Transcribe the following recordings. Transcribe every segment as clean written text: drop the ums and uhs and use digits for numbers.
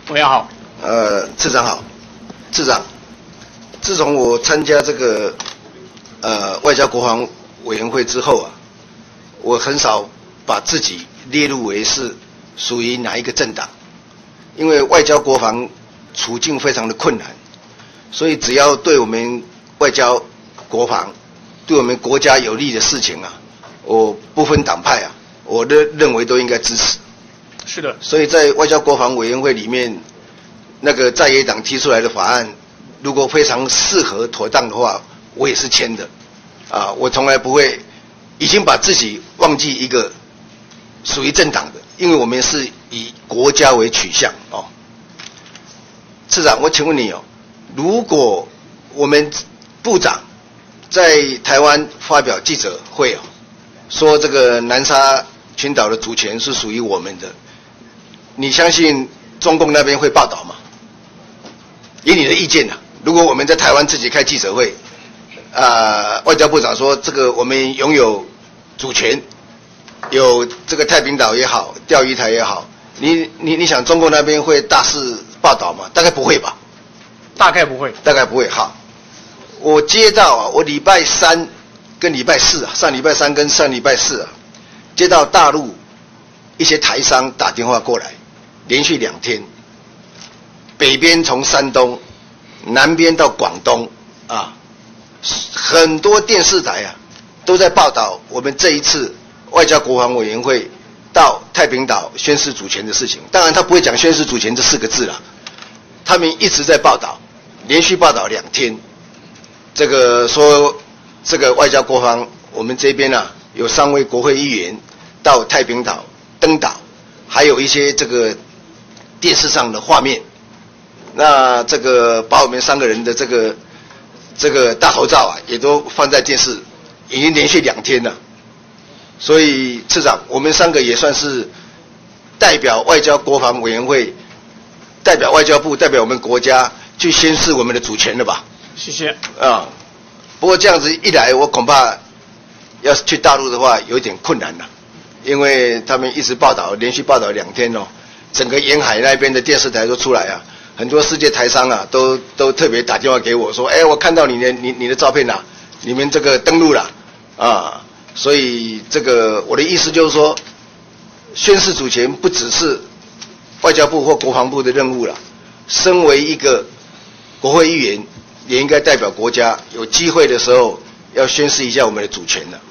委员好。 次长好。次长，自从我参加这个外交国防委员会之后啊，我很少把自己列入为是属于哪一个政党，因为外交国防处境非常的困难，所以只要对我们外交国防对我们国家有利的事情啊，我不分党派啊，我认为都应该支持。 是的。 所以在外交国防委员会里面，那个在野党提出来的法案，如果非常适合妥当的话，我也是签的。我从来不会已经把自己忘记一个属于政党的，因为我们是以国家为取向哦。次长，我请问你哦，如果我们部长在台湾发表记者会哦，说这个南沙群岛的主权是属于我们的，你相信中共那边会报道吗？以你的意见啊，如果我们在台湾自己开记者会，外交部长说这个我们拥有主权，有这个太平岛也好，钓鱼台也好，你想中共那边会大肆报道吗？大概不会吧。 大概不会。 大概不会。好，我接到啊，我礼拜三跟礼拜四啊，上礼拜三跟上礼拜四啊，接到大陆一些台商打电话过来，连续2天，北边从山东，南边到广东啊，很多电视台啊都在报道我们这一次外交国防委员会到太平岛宣示主权的事情。当然他不会讲宣示主权这4个字啦，他们一直在报道，连续报道2天，这个说这个外交国防我们这边啊有3位国会议员到太平岛登岛，还有一些这个电视上的画面，那这个把我们3个人的这个大头照啊也都放在电视，已经连续2天了。所以次长，我们3个也算是代表外交国防委员会，代表外交部，代表我们国家去宣示我们的主权了吧？ 谢谢。 不过这样子一来，我恐怕要是去大陆的话有一点困难了，因为他们一直报道，连续报道2天哦，整个沿海那边的电视台都出来啊，很多世界台商啊都特别打电话给我说，我看到你的照片啦，你们这个登陆了啊，所以这个我的意思就是说，宣示主权不只是外交部或国防部的任务了，身为一个国会议员，也应该代表国家，有机会的时候要宣示一下我们的主权了。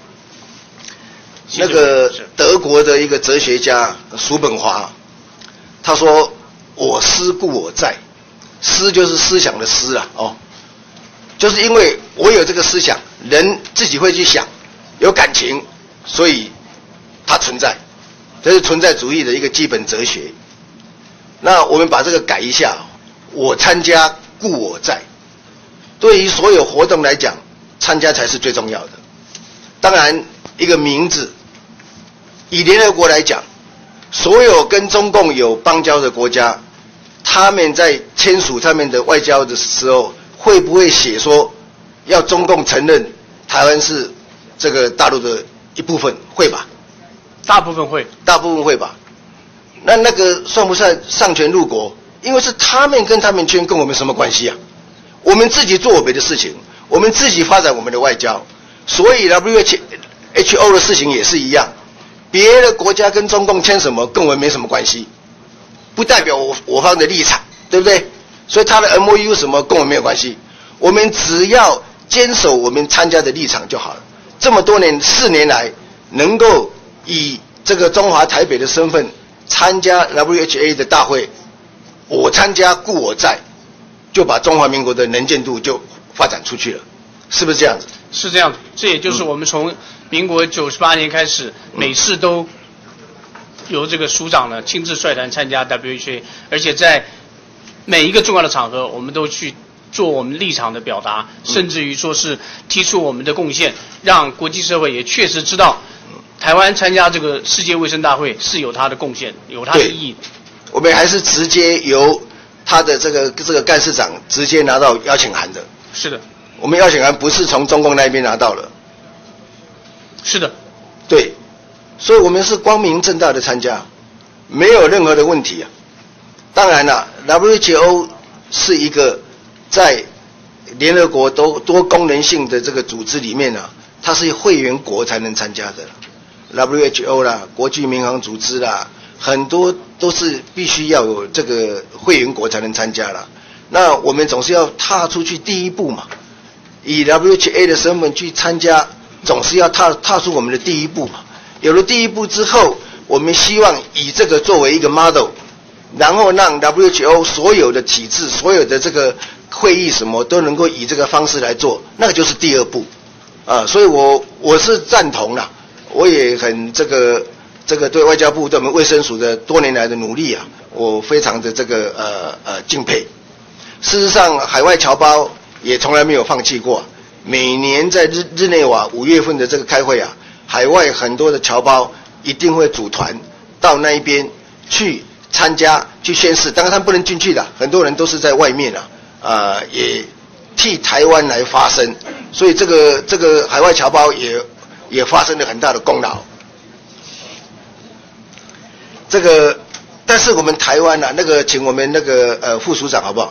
那个德国的一个哲学家叔本华，他说：“我思故我在。”思就是思想的思啊，就是因为我有这个思想，人自己会去想，有感情，所以它存在，这是存在主义的一个基本哲学。那我们把这个改一下，我参加故我在。对于所有活动来讲，参加才是最重要的。当然，一个名字，以联合国来讲，所有跟中共有邦交的国家，他们在签署他们的外交的时候，会不会写说要中共承认台湾是这个大陆的一部分？会吧？ 大部分会。大部分会吧？那个算不算上权入国？因为是他们跟他们签，跟我们什么关系啊？我们自己做我们的事情，我们自己发展我们的外交。所以 WHO 的事情也是一样，别的国家跟中共签什么跟我们没什么关系，不代表我方的立场，对不对？所以他的 MOU 什么跟我们没有关系，我们只要坚守我们参加的立场就好了。这么多年4年来，能够以这个中华台北的身份参加 WHA 的大会，我参加故我在，就把中华民国的能见度就发展出去了，是不是这样子？ 是这样子，这也就是我们从民国98年开始，每次都由这个署长呢亲自率团参加 WHA， 而且在每一个重要的场合，我们都去做我们立场的表达，甚至于说是提出我们的贡献，让国际社会也确实知道，台湾参加这个世界卫生大会是有它的贡献，有它的意义。 我们还是直接由他的这个干事长直接拿到邀请函的。 是的。 我们邀请函不是从中共那边拿到了。 是的。 对，所以我们是光明正大的参加，没有任何的问题啊。 当然了 ，WHO 是一个在联合国多功能性的这个组织里面呢，它是会员国才能参加的。WHO 啦，国际民航组织啦，很多都是必须要有这个会员国才能参加啦。那我们总是要踏出去第一步嘛，以 WHA 的身份去参加，总是要踏出我们的第一步嘛。有了第一步之后，我们希望以这个作为一个 model， 然后让 WHO 所有的体制、所有的这个会议什么都能够以这个方式来做，那个就是第二步啊。所以我是赞同啦，我也很这个对外交部对我们卫生署的多年来的努力啊，我非常的这个敬佩。事实上，海外侨胞也从来没有放弃过。每年在日内瓦5月份的这个开会啊，海外很多的侨胞一定会组团到那一边去参加、去宣誓。当然他们不能进去的，很多人都是在外面啊，也替台湾来发声。所以这个海外侨胞也发生了很大的功劳。但是我们台湾啊，请我们副署长好不好？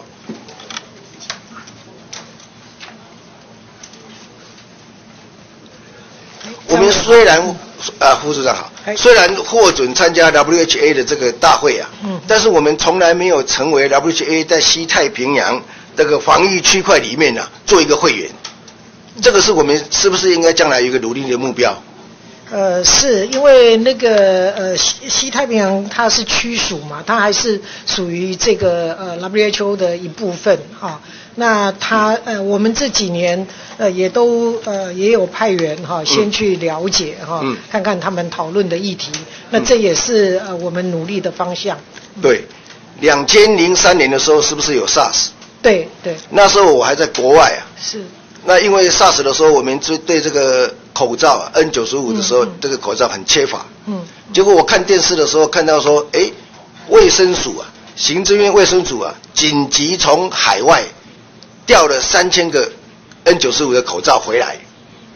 我们虽然副署长好，虽然获准参加 WHA 的这个大会啊，但是我们从来没有成为 WHA 在西太平洋这个防御区块里面做一个会员。这个是我们是不是应该将来有一个努力的目标？ 是因为西太平洋它是区属嘛，它还是属于这个WHO 的一部分哈。那我们这几年也有派员先去了解看看他们讨论的议题。那这也是我们努力的方向。 对，2003年的时候是不是有 SARS？ 对。那时候我还在国外啊。是。那因为 SARS 的时候，我们对这个口罩N95的时候，这个口罩很缺乏。结果我看电视的时候看到说，卫生署啊，行政院卫生署啊，紧急从海外调了3000个 N95的口罩回来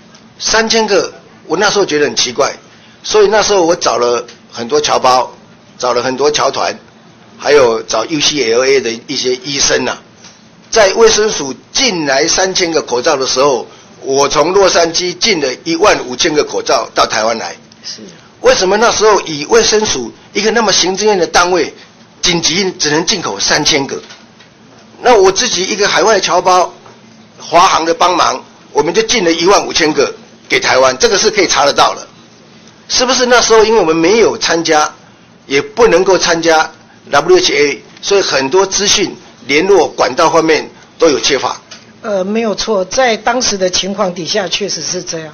，3000个，我那时候觉得很奇怪，所以那时候我找了很多侨胞，找了很多侨团，还有找 UCLA 的一些医生啊，在卫生署进来3000个口罩的时候，我从洛杉矶进了15000个口罩到台湾来。是。为什么那时候以卫生署一个那么行政院的单位，紧急只能进口3000个？那我自己一个海外侨胞，华航的帮忙，我们就进了15000个给台湾，这个是可以查得到的。是不是那时候因为我们没有参加，也不能够参加 WHA， 所以很多资讯联络管道方面都有缺乏？ 没有错，在当时的情况底下确实是这样。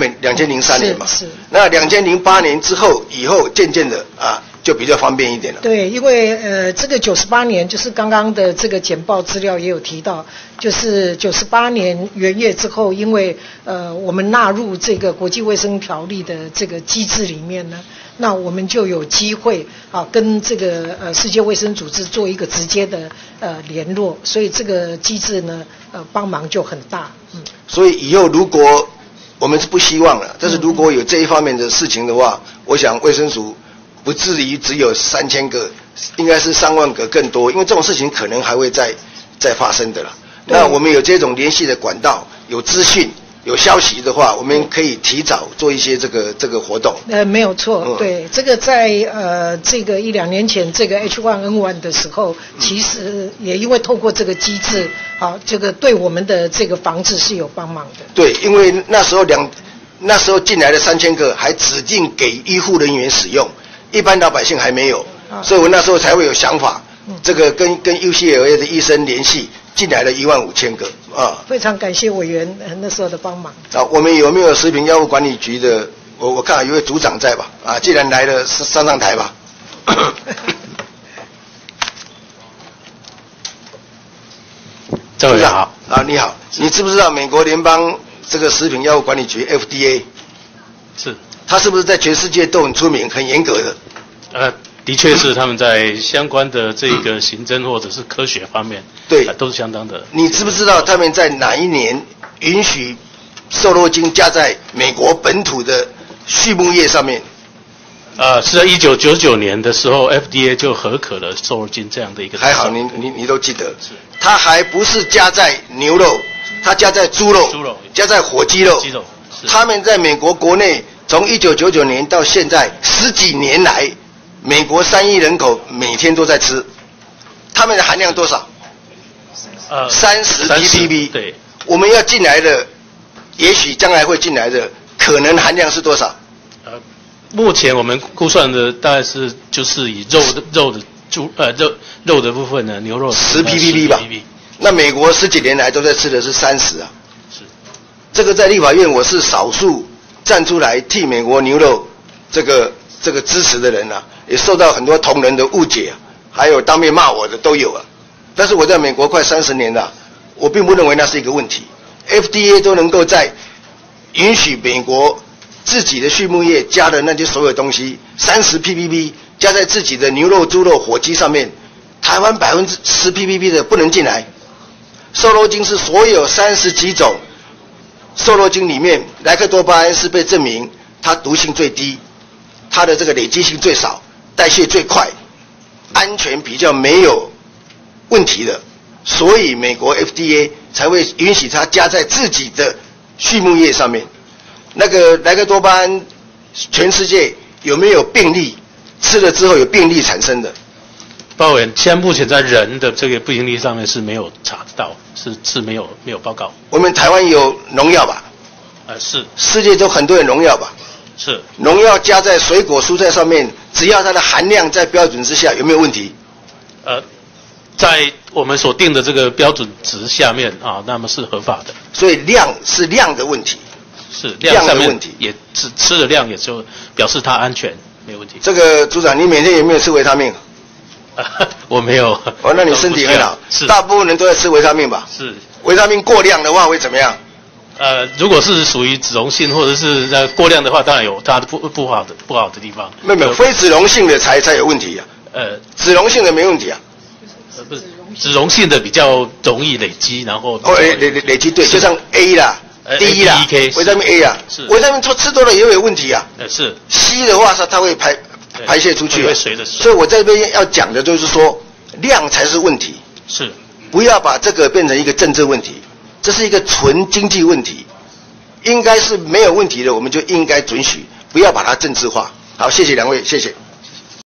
2003年嘛。是。那2008年以后渐渐的就比较方便一点了。 对，因为这个98年就是刚刚的这个简报资料也有提到，就是98年元月之后，因为我们纳入这个国际卫生条例的这个机制里面呢，那我们就有机会跟这个世界卫生组织做一个直接的联络，所以这个机制呢帮忙就很大。 所以以后如果我们是不希望了，但是如果有这一方面的事情的话，我想卫生署不至于只有3000个，应该是3万个更多，因为这种事情可能还会再发生的了。那我们有这种联系的管道，有资讯、有消息的话，我们可以提早做一些这个活动。 没有错，对，这个在这个1-2年前这个 H1N1 的时候，其实也因为透过这个机制，这个对我们的这个防治是有帮忙的。对， 因为那时候进来的3000个还指定给医护人员使用。一般老百姓还没有，所以我那时候才会有想法，这个跟 UCLA 的医生联系，进来了15000个啊。 非常感谢委员那时候的帮忙。 我们有没有食品药物管理局的？我看有位组长在吧？既然来了，上台吧。 这位好你好，你知不知道美国联邦这个食品药物管理局 FDA？ 是。 他是不是在全世界都很出名、很严格的？ 的确是他们在相关的这个刑侦或者是科学方面， 对， 都是相当的。 你知不知道他们在哪一年允许瘦肉精加在美国本土的畜牧业上面？ 是在1999年的时候 ，FDA 就核可了瘦肉精这样的一个。 还好你都记得，它还不是加在牛肉，它加在猪肉，加在火鸡肉。他们在美国国内从1999年到现在10几年来，美国3亿人口每天都在吃，他们的含量多少？30 ppb。 对， 我们要进来的，也许将来会进来的，可能含量是多少？ 目前我们估算的大概是就是以肉的部分呢，牛肉 10 ppb 吧。那美国10几年来都在吃的是30啊。 是。这个在立法院我是少数站出来替美国牛肉这个支持的人啊，也受到很多同仁的误解啊，还有当面骂我的都有啊。但是我在美国快30年了，我并不认为那是一个问题。FDA 都能够在允许美国自己的畜牧业加的那些所有东西30 ppb 加在自己的牛肉、猪肉、火鸡上面，台湾10 ppb 的不能进来。瘦肉精是所有30几种瘦肉精里面，莱克多巴胺是被证明它毒性最低，它的这个累积性最少，代谢最快，安全比较没有问题的，所以美国 FDA 才会允许它加在自己的畜牧业上面。那个莱克多巴胺，全世界有没有病例？吃了之后有病例产生的？ 报委员，现在目前在人的这个病例上面是没有查到，是没有报告。 我们台湾有农药吧？ 是。 世界都很多人农药吧？ 是。 农药加在水果蔬菜上面，只要它的含量在标准之下，有没有问题？ 在我们所定的这个标准值下面啊，那么是合法的。 所以量是量的问题。 是量的问题，也吃的量也就表示它安全，没有问题。 这个组长，你每天有没有吃维他命？ 我没有。 哦，那你身体很好。是。大部分人都在吃维他命吧？ 是。 维他命过量的话会怎么样？ 如果是属于脂溶性或者是过量的话，当然有它的不好的地方。 没有，非脂溶性的才有问题啊。脂溶性的没问题啊。 不是，脂溶性的比较容易累积，然后。 累积对，就像 A 啦。D 啦，维他命 A 啊，维他命吃多了也有问题啊。 是 C 的话，它会排泄出去， 会随着。 所以我在这边要讲的就是说，量才是问题。 是， 不要把这个变成一个政治问题，这是一个纯经济问题，应该是没有问题的，我们就应该准许，不要把它政治化。好，谢谢两位，谢谢。